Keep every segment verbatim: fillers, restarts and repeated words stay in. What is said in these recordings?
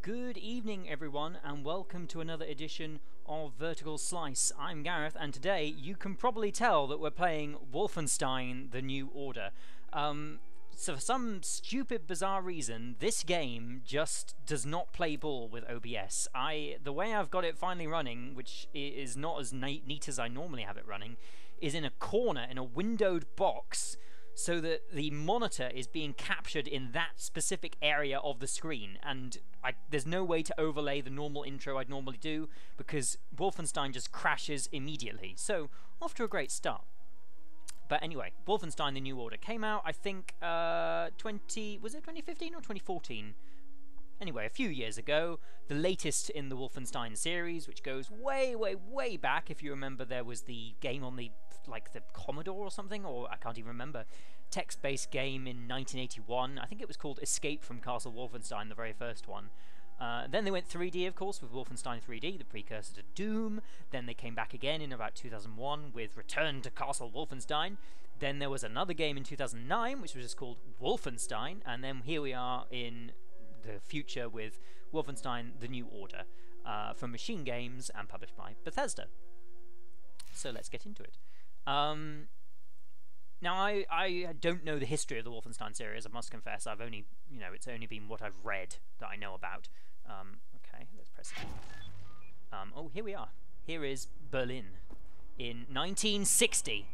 Good evening everyone and welcome to another edition of Vertical Slice. I'm Gareth and today you can probably tell that we're playing Wolfenstein The New Order. Um, so for some stupid bizarre reason this game just does not play ball with O B S. I, the way I've got it finally running, which is not as neat as I normally have it running, is in a corner in a windowed box, so that the monitor is being captured in that specific area of the screen, and I, there's no way to overlay the normal intro I'd normally do because Wolfenstein just crashes immediately. So off to a great start. But anyway, Wolfenstein The New Order came out, I think, uh, twenty was it twenty fifteen or twenty fourteen? Anyway, a few years ago, the latest in the Wolfenstein series, which goes way, way, way back. If you remember, there was the game on the, like, the Commodore or something, or I can't even remember, text-based game in nineteen eighty-one. I think it was called Escape from Castle Wolfenstein, the very first one. Uh, then they went three D, of course, with Wolfenstein three D, the precursor to Doom. Then they came back again in about two thousand one with Return to Castle Wolfenstein. Then there was another game in two thousand nine, which was just called Wolfenstein. And then here we are in the future with Wolfenstein The New Order, uh, from Machine Games and published by Bethesda. So let's get into it. Um, now I, I don't know the history of the Wolfenstein series, I must confess. I've only, you know, it's only been what I've read that I know about. Um, okay, let's press it. Um, oh, here we are. Here is Berlin in nineteen sixty.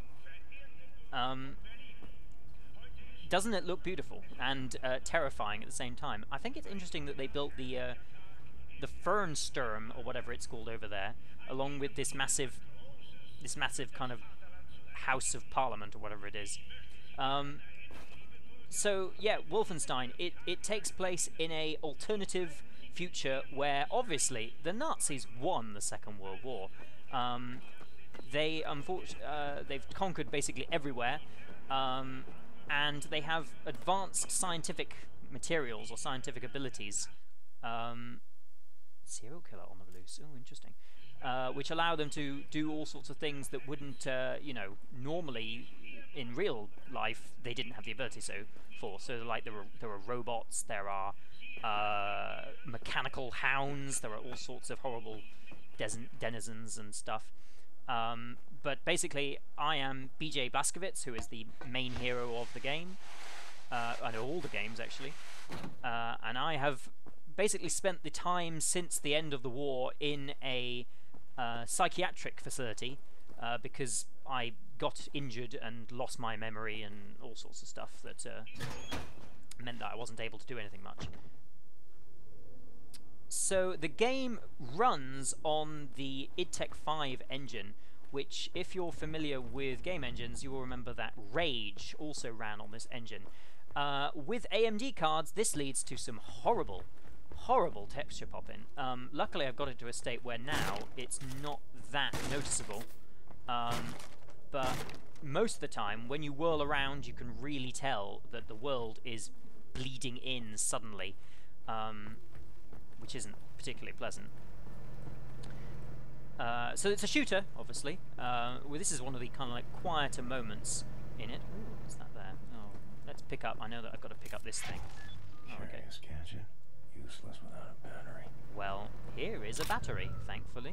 Um, Doesn't it look beautiful and uh, terrifying at the same time? I think it's interesting that they built the uh, the Fernsturm, or whatever it's called over there, along with this massive, this massive kind of House of Parliament or whatever it is. Um, so yeah, Wolfenstein. It it takes place in a alternative future where obviously the Nazis won the Second World War. Um, they unfortunately uh, they've conquered basically everywhere. Um, And they have advanced scientific materials or scientific abilities. Um, serial killer on the loose. Oh, interesting. Uh, which allow them to do all sorts of things that wouldn't, uh, you know, normally in real life they didn't have the ability so for. So, like, there are there are robots, there are uh, mechanical hounds, there are all sorts of horrible denizens and stuff. Um, but basically, I am B J Blazkowicz, who is the main hero of the game. Uh, I know all the games, actually. Uh, and I have basically spent the time since the end of the war in a uh, psychiatric facility uh, because I got injured and lost my memory and all sorts of stuff that uh, meant that I wasn't able to do anything much. So the game runs on the id Tech five engine, which, if you're familiar with game engines, you will remember that Rage also ran on this engine. Uh, with A M D cards, this leads to some horrible, horrible texture popping. Um, luckily, I've got it to a state where now it's not that noticeable. Um, but most of the time, when you whirl around, you can really tell that the world is bleeding in suddenly. Um, which isn't particularly pleasant. Uh, so it's a shooter, obviously. Uh, well, this is one of the kind of like quieter moments in it. Ooh, what's that there? Oh, let's pick up. I know that I've got to pick up this thing. Oh, okay. Gadget, useless without a battery. Well, here is a battery, thankfully.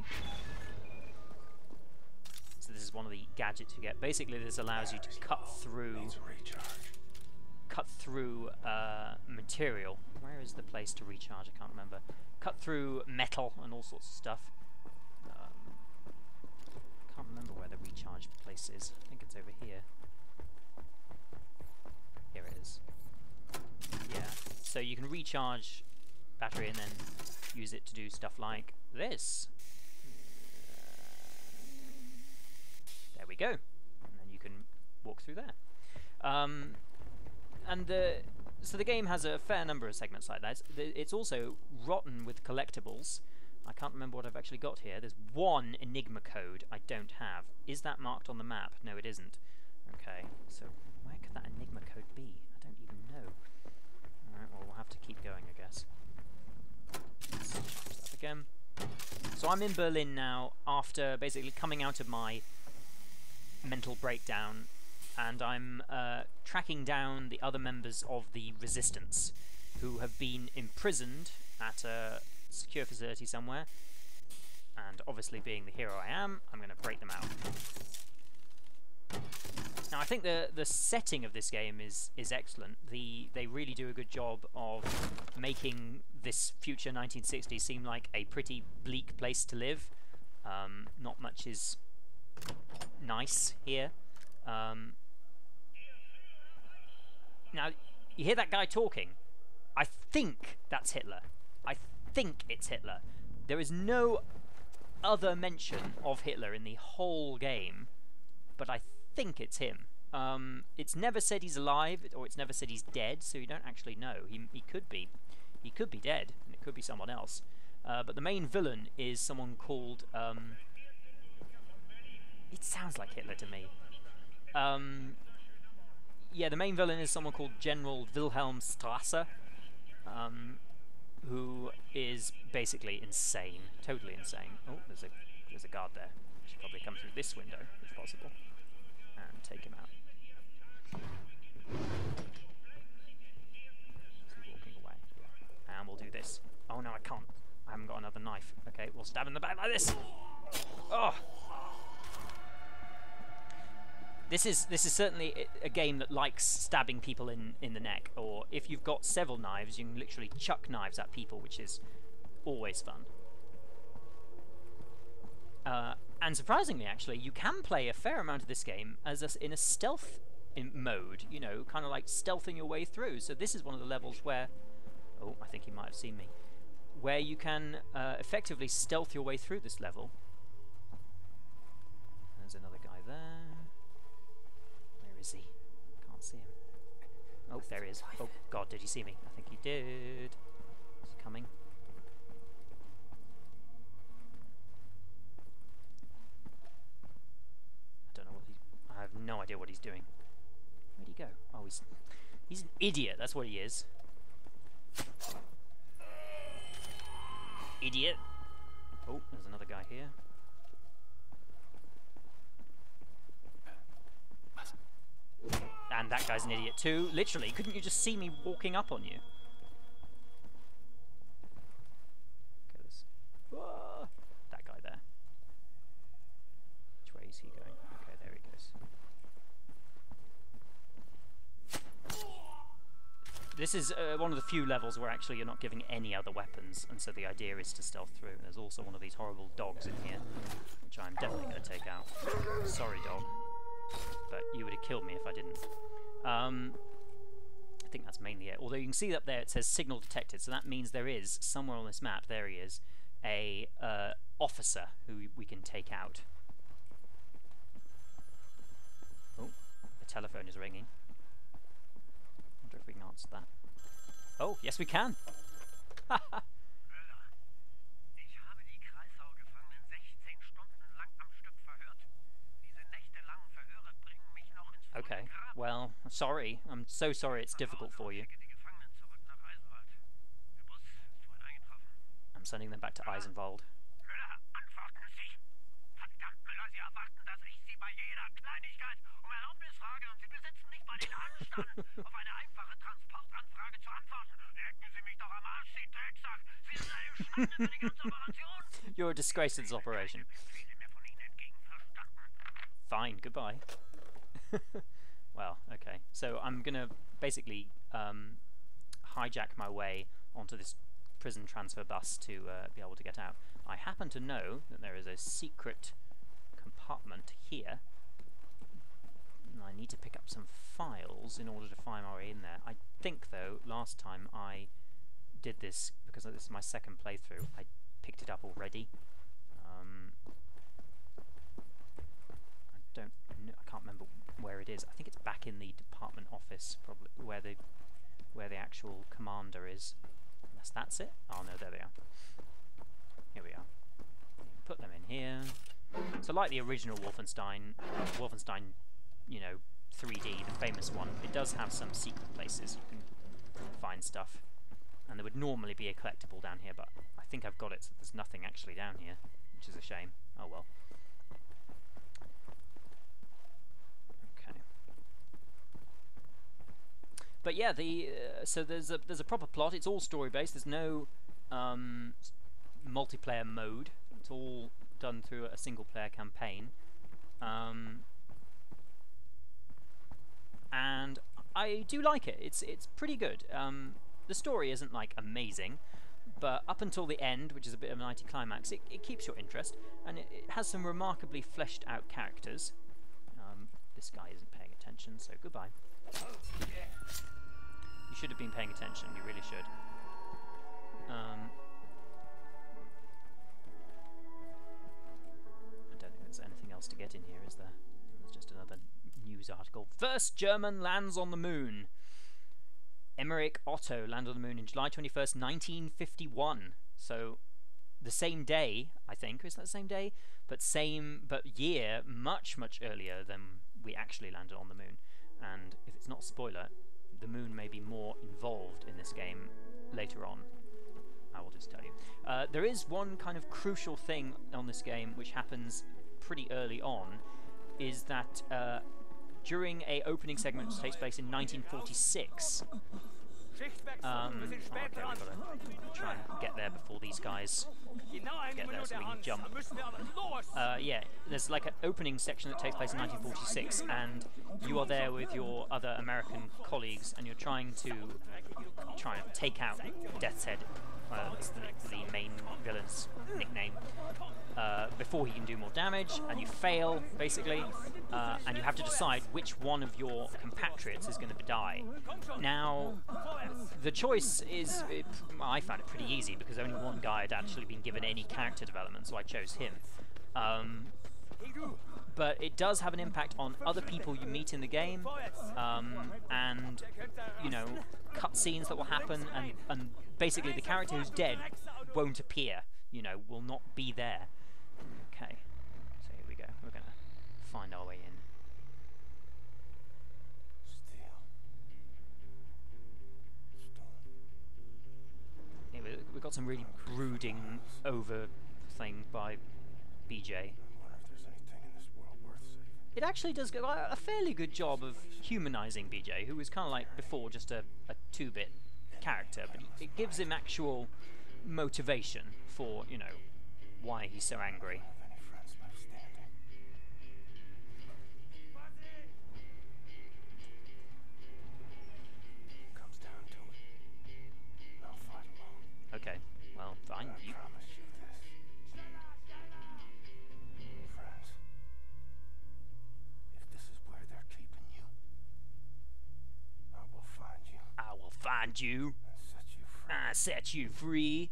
So this is one of the gadgets you get. Basically, this allows you to cut through. Cut through uh, material. Where is the place to recharge? I can't remember. Cut through metal and all sorts of stuff. Um, can't remember where the recharge place is. I think it's over here. Here it is. Yeah. So you can recharge battery and then use it to do stuff like this. There we go. And then you can walk through there. Um, And the so the game has a fair number of segments like that. It's, it's also rotten with collectibles. I can't remember what I've actually got here. There's one Enigma code I don't have. Is that marked on the map? No, it isn't. Okay, so where could that Enigma code be? I don't even know. Alright, well, we'll have to keep going, I guess. Let's change that again. So I'm in Berlin now after basically coming out of my mental breakdown, and I'm uh, tracking down the other members of the resistance who have been imprisoned at a secure facility somewhere. And obviously, being the hero I am, I'm going to break them out. Now, I think the the setting of this game is is excellent. The they really do a good job of making this future nineteen sixties seem like a pretty bleak place to live. Um, not much is nice here. Um, now, you hear that guy talking. I think that's Hitler. I think it's Hitler. There is no other mention of Hitler in the whole game, but I think it's him. Um, it's never said he's alive, or it's never said he's dead, so you don't actually know. He, he could be, he could be dead, and it could be someone else. Uh, but the main villain is someone called. Um, it sounds like Hitler to me. Um, yeah, the main villain is someone called General Wilhelm Strasser, um, who is basically insane, totally insane. Oh, there's a there's a guard there. Should probably come through this window if possible, and take him out. He's walking away. Yeah. And we'll do this. Oh no, I can't. I haven't got another knife. Okay, we'll stab in the back like this. Oh. This is this is certainly a game that likes stabbing people in, in the neck, or if you've got several knives, you can literally chuck knives at people, which is always fun. Uh, and surprisingly, actually, you can play a fair amount of this game as a, in a stealth in mode, you know, kind of like stealthing your way through. So this is one of the levels where, oh, I think he might have seen me, where you can uh, effectively stealth your way through this level. There's another guy there. Is he? Can't see him. Oh, there he is. Oh god, did he see me? I think he did. Is he coming? I don't know what he's... I have no idea what he's doing. Where'd he go? Oh, he's... He's an idiot, that's what he is. Idiot. Oh, there's another guy here. And that guy's an idiot too. Literally, couldn't you just see me walking up on you? Okay, this. Whoa, that guy there. Which way is he going? Okay, there he goes. This is uh, one of the few levels where actually you're not giving any other weapons, and so the idea is to stealth through. There's also one of these horrible dogs in here, which I'm definitely going to take out. Sorry, dog. But you would have killed me if I didn't. Um, I think that's mainly it. Although you can see up there it says signal detected, so that means there is, somewhere on this map, there he is, a uh, officer who we can take out. Oh, the telephone is ringing. I wonder if we can answer that. Oh, yes we can! Okay, well, sorry. I'm so sorry it's difficult for you. I'm sending them back to Eisenwald. You're a disgrace to this operation. Fine, goodbye. Well, okay. So I'm gonna basically um, hijack my way onto this prison transfer bus to uh, be able to get out. I happen to know that there is a secret compartment here. And I need to pick up some files in order to find my way in there. I think, though, last time I did this, because this is my second playthrough, I picked it up already. Um, I don't know, I can't remember where it is. I think it's back in the department office, probably where the where the actual commander is. Unless that's it. Oh no, there they are. Here we are. Put them in here. So like the original Wolfenstein, Wolfenstein, you know, three D, the famous one, it does have some secret places you can find stuff. And there would normally be a collectible down here, but I think I've got it, so there's nothing actually down here, which is a shame. Oh well. But yeah, the uh, so there's a there's a proper plot. It's all story based. There's no um, multiplayer mode. It's all done through a single player campaign. Um, and I do like it. It's it's pretty good. Um, the story isn't like amazing, but up until the end, which is a bit of an anticlimax, it, it keeps your interest, and it, it has some remarkably fleshed out characters. Um, this guy isn't paying attention, so goodbye. You should have been paying attention, you really should. Um, I don't think there's anything else to get in here, is there? There's just another news article. First German lands on the moon. Emmerich Otto landed on the moon in July twenty-first, nineteen fifty-one. So the same day, I think, is that the same day? But same, but year, much, much earlier than we actually landed on the moon. And if it's not a spoiler, the moon may be more involved in this game later on. I will just tell you. Uh, there is one kind of crucial thing on this game which happens pretty early on, is that uh, during a opening segment which takes place in nineteen forty-six, um, oh, okay, we've got to try and get there before these guys get there so we can jump. Uh, yeah, there's like an opening section that takes place in nineteen forty-six, and you are there with your other American colleagues, and you're trying to try and take out Death's Head. Uh, that's the, the main villain's nickname. Uh, before he can do more damage, and you fail, basically, uh, and you have to decide which one of your compatriots is going to die. Now, the choice is, it, I found it pretty easy, because only one guy had actually been given any character development, so I chose him. Um, but it does have an impact on other people you meet in the game, um, and, you know, cutscenes that will happen, and, and basically the character who's dead won't appear, you know, will not be there. Okay, so here we go. We're going to find our way in. Steel. Stone. Yeah, we, we've got some really brooding over thing by B J. I wonder if there's anything in this world worth saving. It actually does go a fairly good job of humanizing B J, who was kind of like before just a, a two-bit character, but it gives him actual motivation for, you know, why he's so angry. Any friends left standing? Comes down to it. I'll fight alone. Okay, well, fine. I You, promise you this. Friends, if this is where they're keeping you, I will find you I will find you. and set you free. I set you free.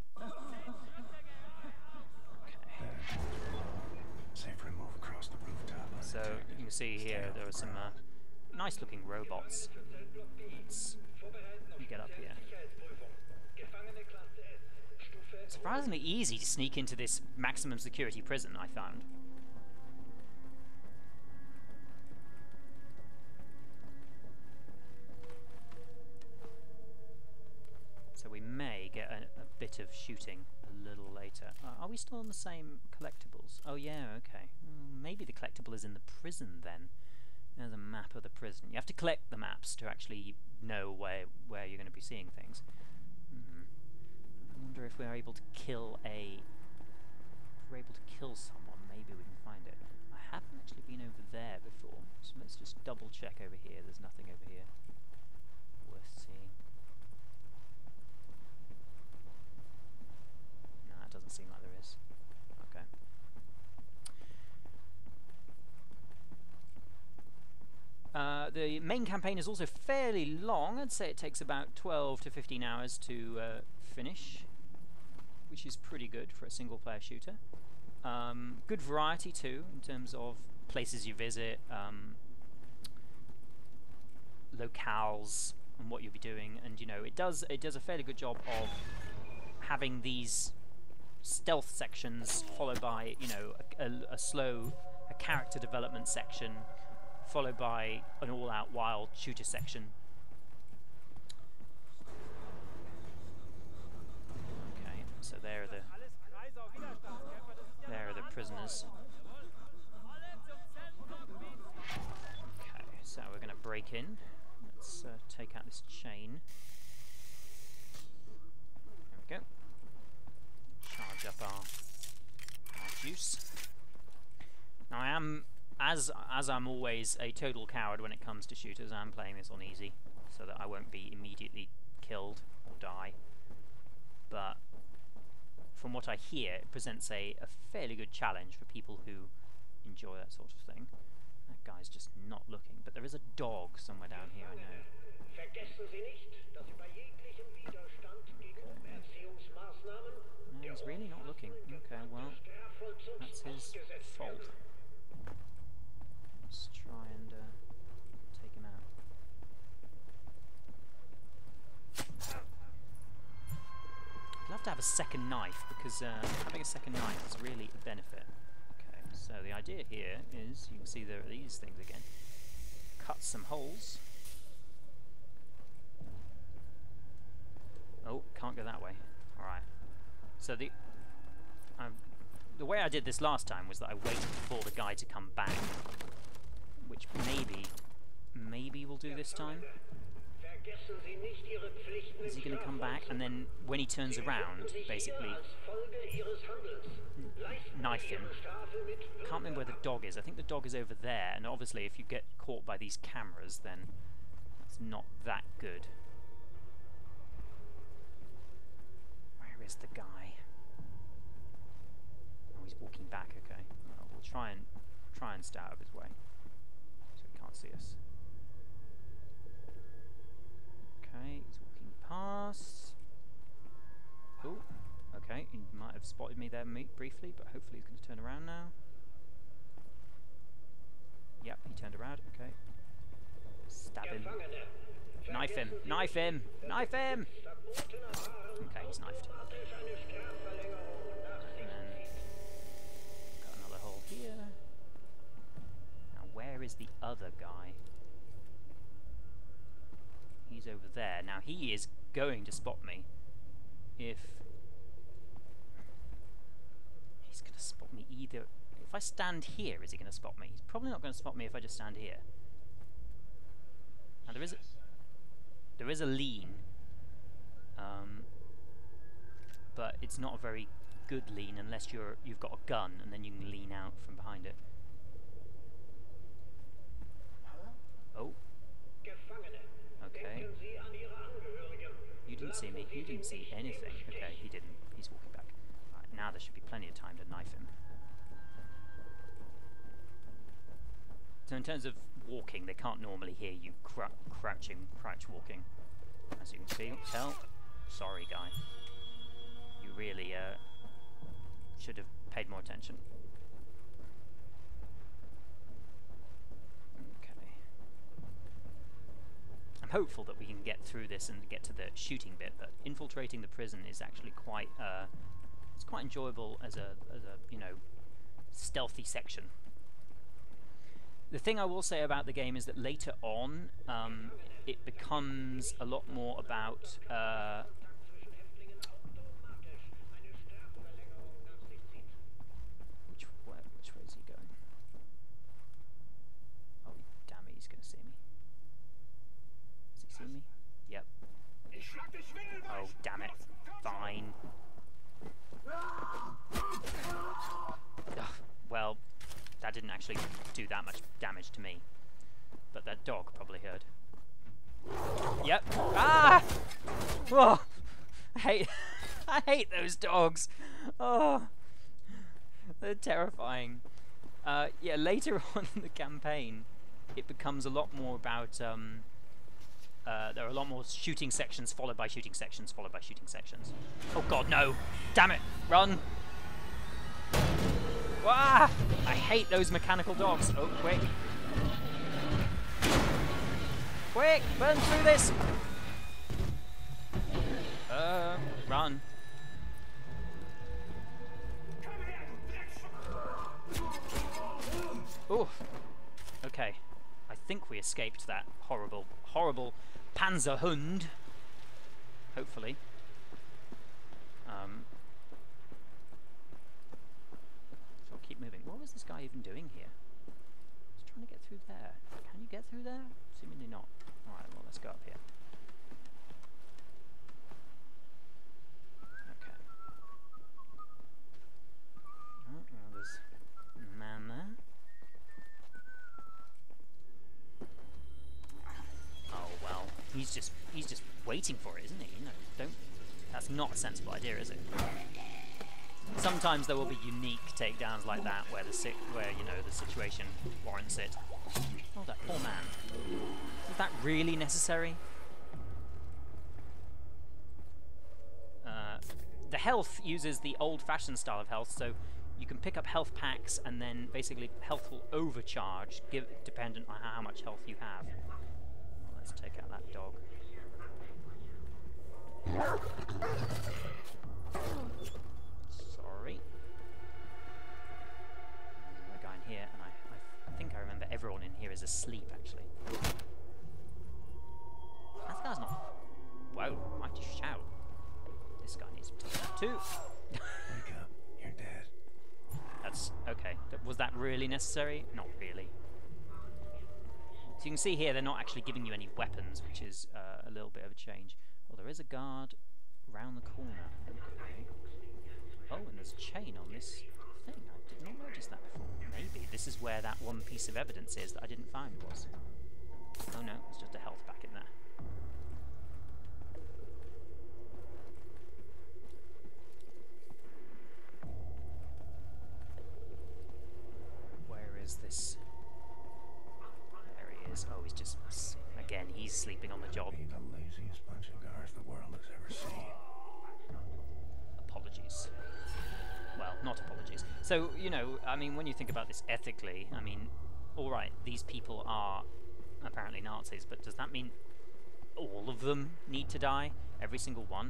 Okay. Safer to move across the rooftop. So you can see here there are some uh, nice-looking robots. Let's you get up here. Surprisingly easy to sneak into this maximum security prison, I found. So we may get a, a bit of shooting a little later. Uh, are we still on the same collectibles? Oh yeah, okay. Mm, maybe the collectible is in the prison then. There's a map of the prison. You have to collect the maps to actually know where where you're going to be seeing things. Mm. I wonder if we're able to kill a... If we're able to kill someone, maybe we can find it. I haven't actually been over there before, so let's just double check over here. There's nothing over here worth seeing. No, it doesn't seem like there is. Okay. Uh, the main campaign is also fairly long. I'd say it takes about twelve to fifteen hours to uh, finish, which is pretty good for a single player shooter. Um, good variety too, in terms of places you visit, um, locales, and what you'll be doing. And you know, it does it does a fairly good job of having these stealth sections followed by, you know, a, a, a slow a character development section, followed by an all-out wild shooter section. Okay, so there are the there are the prisoners. Okay, so we're going to break in. Let's uh, take out this chain. There we go. as as I'm always a total coward when it comes to shooters, I'm playing this on easy, so that I won't be immediately killed or die. But from what I hear, it presents a, a fairly good challenge for people who enjoy that sort of thing. That guy's just not looking, but there is a dog somewhere down here, I know. No, he's really not looking. Okay, well, that's his fault. Let's try and uh, take him out. I'd love to have a second knife, because uh, having a second knife is really a benefit. Okay, so the idea here is, you can see there are these things again. Cut some holes. Oh, can't go that way. Alright. So the um, the way I did this last time was that I waited for the guy to come back, which maybe, maybe we'll do this time. Is he going to come back, and then when he turns around, basically knife him? Can't remember where the dog is. I think the dog is over there, and obviously if you get caught by these cameras, then that's not that good. Where is the guy? Oh, he's walking back. Okay, well, we'll try and try and stay out of his way, so he can't see us. Okay, he's walking past. Oh, okay, he might have spotted me there me briefly, but hopefully he's going to turn around now. Yep, he turned around. Okay, stab him. Knife him! Knife him! Knife him! Okay, he's knifed. And then got another hole here. Now where is the other guy? He's over there. Now he is going to spot me. If he's going to spot me either. If I stand here, is he going to spot me? He's probably not going to spot me if I just stand here. Now there is a, there is a lean. Um, but it's not a very good lean unless you're you've got a gun, and then you can lean out from behind it. Oh. Okay. You didn't see me. You didn't see anything. Okay, he didn't. He's walking back. Right, now there should be plenty of time to knife him. So in terms of walking, they can't normally hear you crou crouching, crouch walking. As you can see, tell. Sorry, guy. You really uh, should have paid more attention. Okay. I'm hopeful that we can get through this and get to the shooting bit, but infiltrating the prison is actually quite uh, it's quite enjoyable as a as a you know stealthy section. The thing I will say about the game is that later on, um, it becomes a lot more about uh, which way, which way is he going? Oh, damn it, he's going to see me. Does he see me? Yep. Oh, damn it. Fine. Ugh, well, that didn't actually do that much damage to me, but that dog probably heard. Yep. Ah! Whoa! I hate, I hate those dogs. Oh, they're terrifying. Uh, yeah, later on in the campaign, it becomes a lot more about. Um, uh, there are a lot more shooting sections, followed by shooting sections, followed by shooting sections. Oh God, no! Damn it! Run! Ah! I hate those mechanical dogs. Oh, quick. Quick! Burn through this! Uh, run. Ooh. Okay. I think we escaped that horrible, horrible Panzerhund. Hopefully. Um... Keep moving. What was this guy even doing here? He's trying to get through there. Can you get through there? Seemingly not. Alright, well, let's go up here. Okay. Oh, well, there's a man there. just he's just waiting for it, isn't he? You know, don't. That's not a sensible idea, is it? Sometimes there will be unique takedowns like that, where the si where you know the situation warrants it. Oh, that poor man. Is that really necessary? Uh, the health uses the old-fashioned style of health, so you can pick up health packs, and then basically health will overcharge, give, dependent on how much health you have. Well, let's take out that dog. Sorry. There's a guy in here, and I, I think I remember everyone in here is asleep, actually. That guy's not... Whoa, why'd you shout? This guy needs to be taken out too. Wake up. You're dead. That's... okay. Was that really necessary? Not really. So you can see here they're not actually giving you any weapons, which is uh, a little bit of a change. Well, there is a guard round the corner. Okay. Oh, and there's a chain on this thing. I did not notice that before. Maybe this is where that one piece of evidence is that I didn't find was. Oh no, it's just a health pack in there. Where is this? There he is. Oh, he's just... again, he's sleeping on the job. Be the laziest bunch of guards the world has ever seen. Apologies. Well, not apologies. So, you know, I mean, when you think about this ethically, I mean, alright, these people are apparently Nazis, but does that mean all of them need to die? Every single one?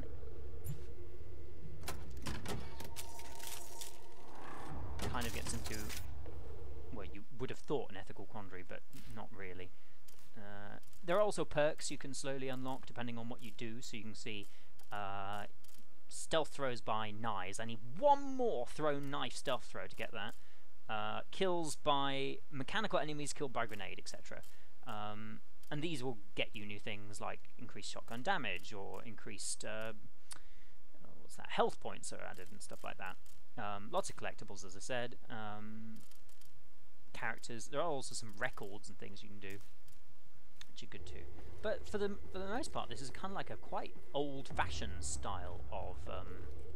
Kind of gets into, well, you would have thought an ethical quandary, but not really. Uh, there are also perks you can slowly unlock depending on what you do, so you can see uh, stealth throws by knives. I need one more thrown knife stealth throw to get that. Uh, kills by mechanical enemies killed by grenade, et cetera. Um, and these will get you new things like increased shotgun damage or increased uh, what's that? Health points are added and stuff like that. Um, lots of collectibles, as I said. Um, characters. There are also some records and things you can do, which are good too. But for the for the most part, this is kind of like a quite old-fashioned style of um,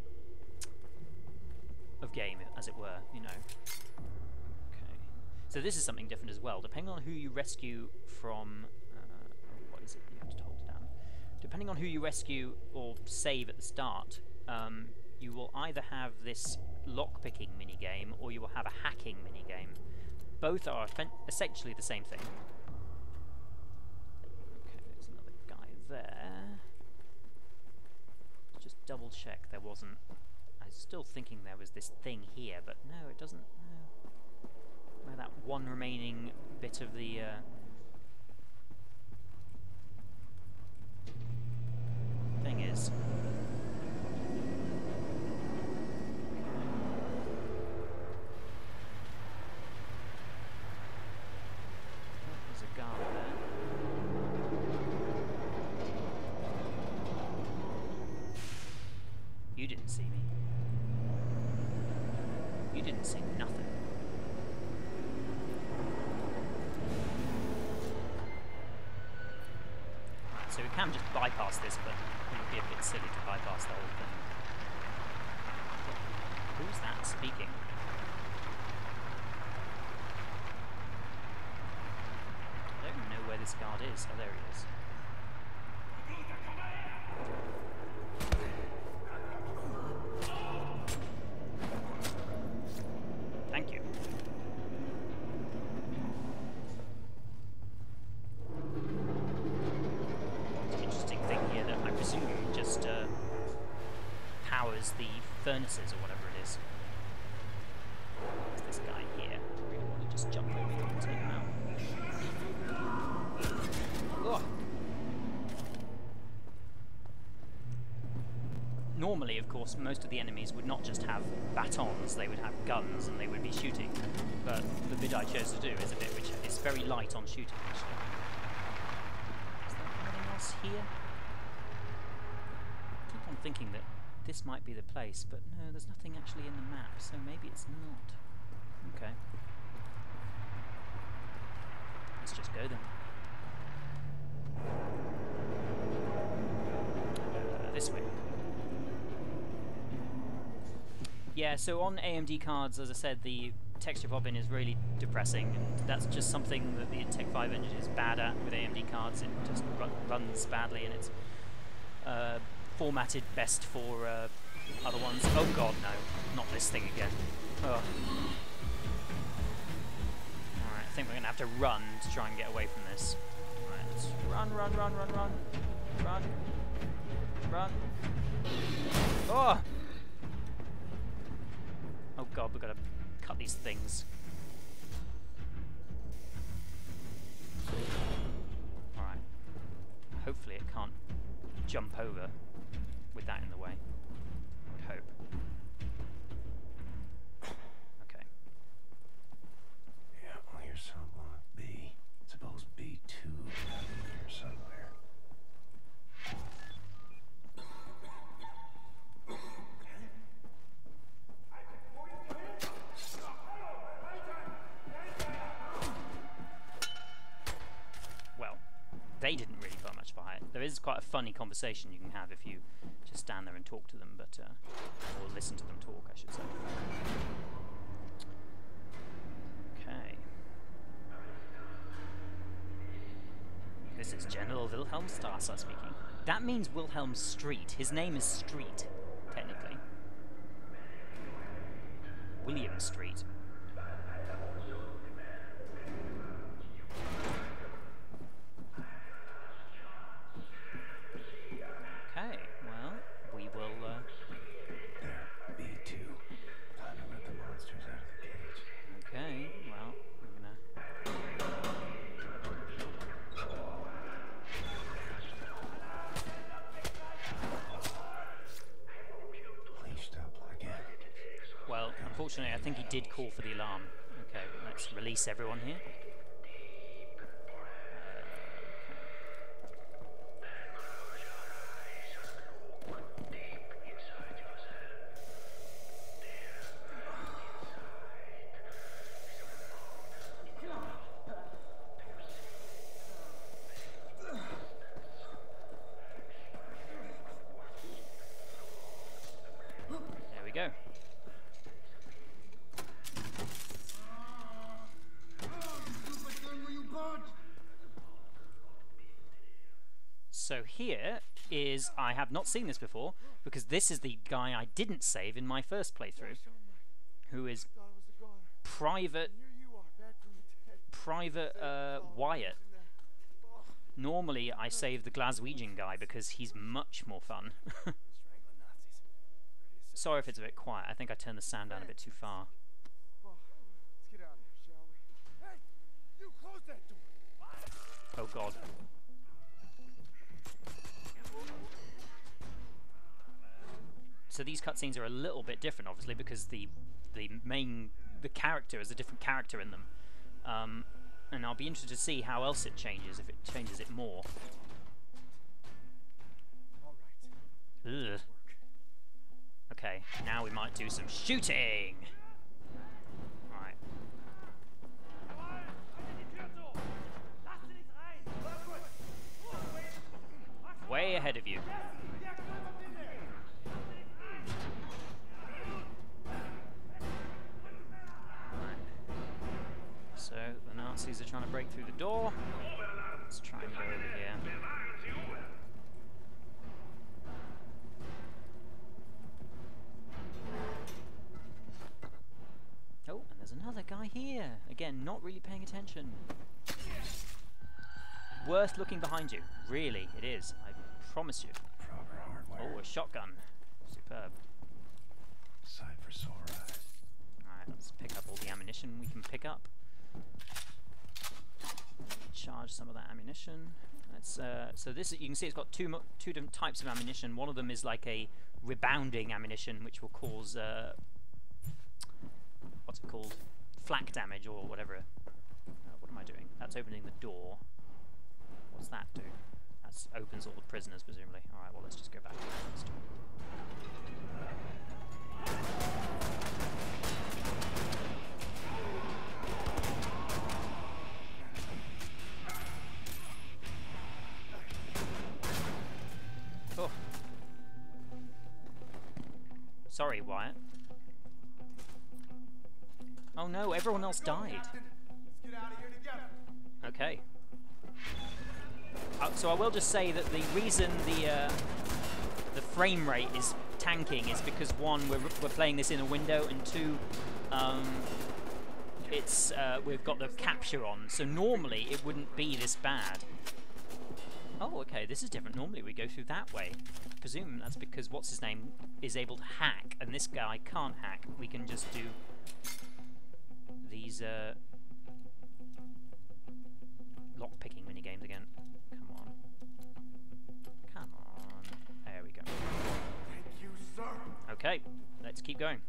of game, as it were. You know. Okay. So this is something different as well. Depending on who you rescue from, uh, what is it? You have to hold it down. Depending on who you rescue or save at the start, um, you will either have this lock-picking mini-game or you will have a hacking mini-game. Both are essentially the same thing. Okay, there's another guy there. Let's just double check there wasn't... I was still thinking there was this thing here, but no, it doesn't... No. Where that one remaining bit of the... Uh, thing is... You didn't see me. You didn't see nothing. Right, so we can just bypass this, but it would be a bit silly to bypass the whole thing. Who's that speaking? I don't even know where this guard is. Oh, there he is. Thank you. It's an interesting thing here that I presume just uh, powers the furnaces or whatever it is. There's this guy here. I really want to just jump over him and take him out. Ugh. Normally, of course, most of the enemies would not just have batons, they would have guns and they would be shooting. But the bit I chose to do is a bit which is very light on shooting, actually. Is there anything else here? I keep on thinking that this might be the place, but no, there's nothing actually in the map, so maybe it's not. Okay. Let's just go then. Uh, this way. Yeah, so on A M D cards, as I said, the texture popping is really depressing, and that's just something that the Tech five engine is bad at with A M D cards. It just run, runs badly, and it's uh, formatted best for uh, other ones. Oh god, no. Not this thing again. Oh. Alright, I think we're going to have to run to try and get away from this. Alright, let's run, run, run, run, run. Run. Run. Oh! Oh god, we've got to cut these things. Alright. Hopefully it can't jump over with that in the way. I would hope. Okay. Yeah, well, here's someone. B. Suppose B two down here somewhere. They didn't really put much behind it. There is quite a funny conversation you can have if you just stand there and talk to them, but uh, or listen to them talk, I should say. Okay. This is General Wilhelm Strasser speaking. That means Wilhelm Street. His name is Street, technically. William Street. Okay, well, we will, uh... There, B two. Time to let the monsters out of the cage. Okay, well, we're gonna... Please stop again. Well, unfortunately, I think he did call for the alarm. Okay, let's release everyone here. There we go. So here is, I have not seen this before, because this is the guy I didn't save in my first playthrough, who is Private, Private uh, Wyatt. Normally I save the Glaswegian guy because he's much more fun. Sorry if it's a bit quiet, I think I turned the sound down a bit too far. Oh god. So these cutscenes are a little bit different, obviously, because the the main the character is a different character in them, um, and I'll be interested to see how else it changes, if it changes it more. Ugh. Okay, now we might do some shooting. All right. Way ahead of you. So the Nazis are trying to break through the door. Let's try and go over here. Oh, and there's another guy here. Again, not really paying attention. Worth looking behind you. Really, it is. I promise you. Proper hardware. Oh, a shotgun. Superb. Sight for sore eyes. Alright, let's pick up all the ammunition we can pick up. Charge some of that ammunition. Let's, uh, so this, you can see it's got two mo two different types of ammunition. One of them is like a rebounding ammunition, which will cause uh, what's it called? Flak damage or whatever. Uh, what am I doing? That's opening the door. What's that do? That opens all the prisoners, presumably. All right. Well, let's just go back first. Oh. Sorry, Wyatt. Oh no, everyone else died. Let's get out of here together. Okay. Uh, so I will just say that the reason the uh, the frame rate is tanking is because one, we're, we're playing this in a window, and two, um, it's uh, we've got the capture on. So normally it wouldn't be this bad. Oh, okay, this is different. Normally we go through that way. I presume that's because what's his name is able to hack, and this guy can't hack. We can just do these uh, lock-picking minigames again. Come on. Come on. There we go. Thank you, sir. Okay, let's keep going.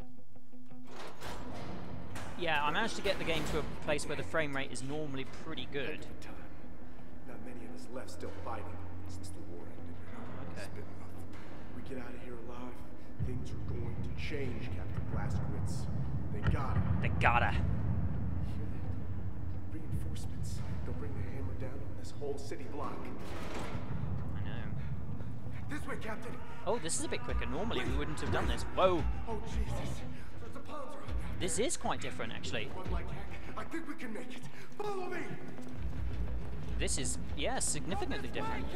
Yeah, I managed to get the game to a place where the frame rate is normally pretty good. End of time. Not many of us left still fighting since the war ended. Okay. It's been rough. We get out of here alive, things are going to change, Captain Blazkowicz. They got it. They gotta. Hear that? Reinforcements. They'll bring the hammer down on this whole city block. I know. This way, Captain. Oh, this is a bit quicker. Normally we wouldn't have done this. Whoa. Oh, Jesus. The palms are on now. This is quite different, actually. One like heck. I think we can make it. Follow me. This is, yeah, significantly different.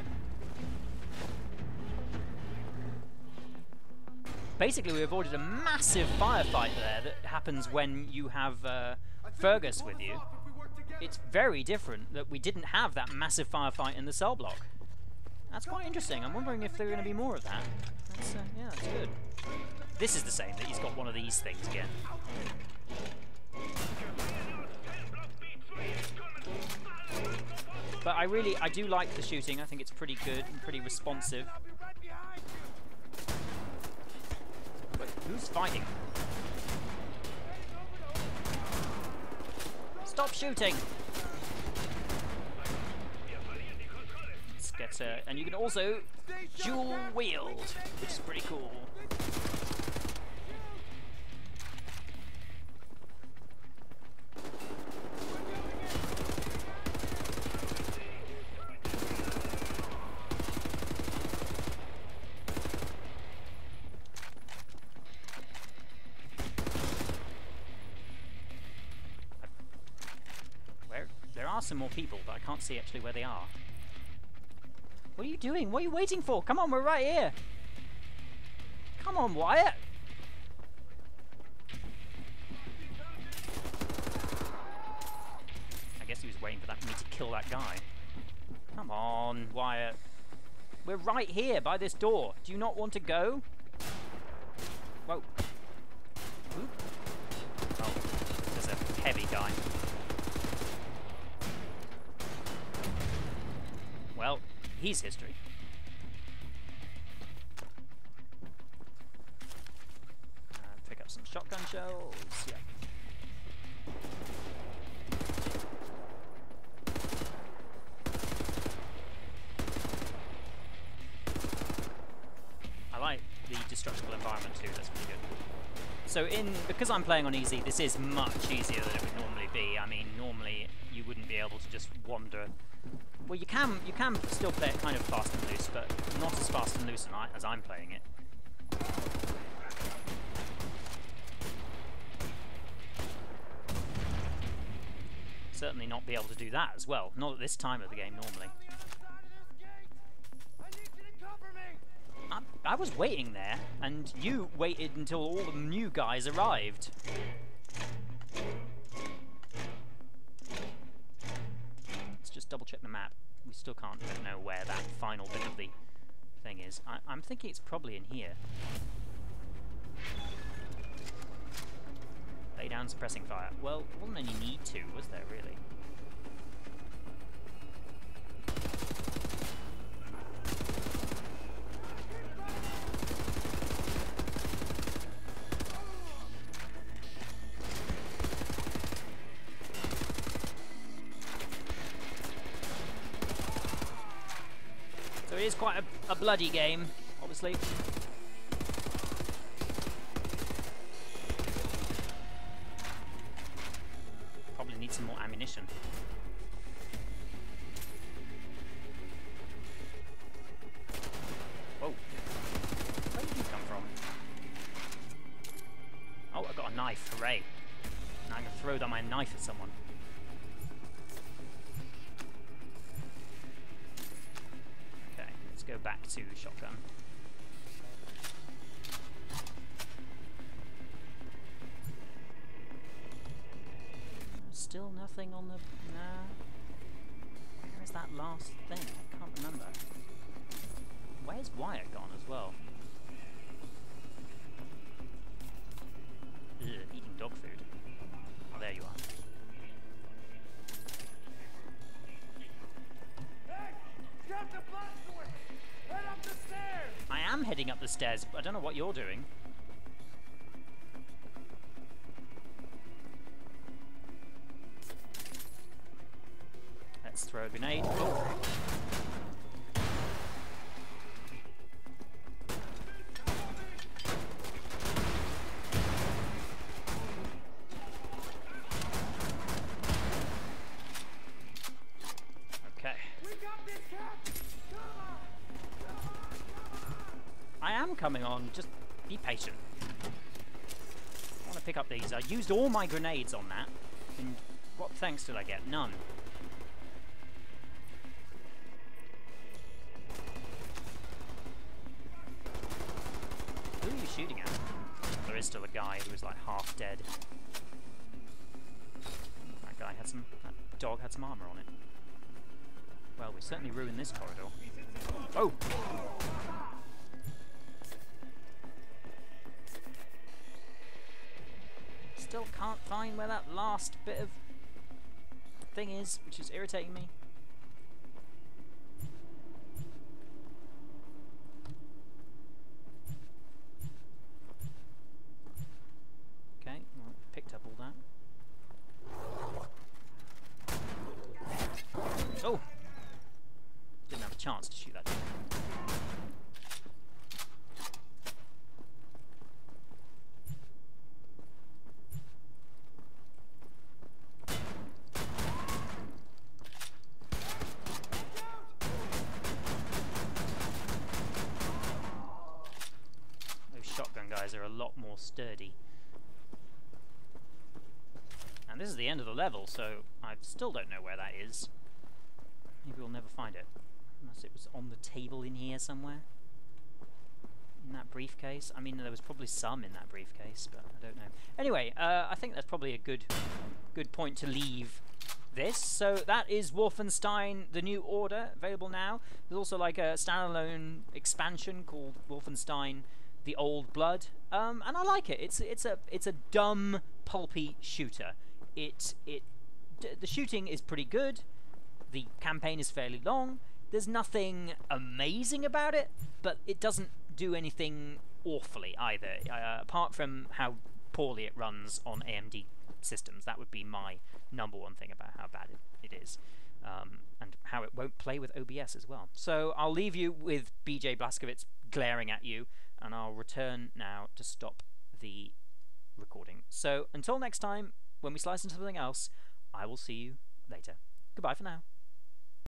Basically, we avoided a massive firefight there that happens when you have uh, Fergus with you. It's very different that we didn't have that massive firefight in the cell block. That's quite interesting. I'm wondering if there are going to be more of that. That's, uh, yeah, that's good. This is the same, that he's got one of these things again. But I really, I do like the shooting. I think it's pretty good and pretty responsive. Wait, who's fighting? Stop shooting! Let's get, uh, and you can also dual wield, which is pretty cool. Some more people, but I can't see actually where they are. What are you doing? What are you waiting for? Come on, we're right here. Come on, Wyatt. I guess he was waiting for that me to kill that guy. Come on, Wyatt. We're right here by this door. Do you not want to go? Whoa. Ooh. Oh, there's a heavy guy. Well, he's history. Uh, pick up some shotgun shells. Yeah. I like the destructible environment too. That's pretty good. So, in because I'm playing on easy, this is much easier than it would normally be. I mean, normally you wouldn't be able to just wander. Well, you can you can still play it kind of fast and loose, but not as fast and loose as, I, as I'm playing it. Certainly not be able to do that as well. Not at this time of the game normally. I, I was waiting there, and you waited until all the new guys arrived. Just double check the map. We still can't know where that final bit of the thing is. I I'm thinking it's probably in here. Lay down suppressing fire. Well, there wasn't any need to, was there really? It is quite a, a bloody game, obviously. Probably need some more ammunition. Whoa. Where did you come from? knife, hooray. Now I can throw down my knife at someone. Okay, let's go back to shotgun. Still nothing on the... Nah. Where is that last thing? I can't remember. Where's Wyatt gone as well? Ugh, eating dog food. Oh, there you are. Hey! Grab the platform! Head up the stairs! I am heading up the stairs, but I don't know what you're doing. Let's throw a grenade. Oh. Okay. We got this, Cap! Come on! Come on! Come on! I am coming on, just be patient. I want to pick up these. I used all my grenades on that. And what thanks did I get? None. Who are you shooting at? There is still a guy who is like half dead. That guy had some... that dog had some armor on it. Well, we certainly ruined this corridor. Oh! Still can't find where that last bit of thing is, which is irritating me. Okay, well, picked up all that. Oh! Didn't have a chance to shoot that. Those shotgun guys are a lot more sturdy. And this is the end of the level, so I still don't know where that is. Maybe we'll never find it. Unless it was on the table in here somewhere. In that briefcase. I mean, there was probably some in that briefcase, but I don't know. Anyway, uh, I think that's probably a good, good point to leave this. So that is Wolfenstein: The New Order, available now. There's also like a standalone expansion called Wolfenstein: The Old Blood, um, and I like it. It's it's a it's a dumb, pulpy shooter. It it d the shooting is pretty good. The campaign is fairly long. There's nothing amazing about it, but it doesn't do anything awfully either, uh, apart from how poorly it runs on A M D systems. That would be my number one thing about how bad it, it is, um, and how it won't play with O B S as well. So I'll leave you with B J Blazkowicz glaring at you, and I'll return now to stop the recording. So until next time, when we slice into something else, I will see you later. Goodbye for now.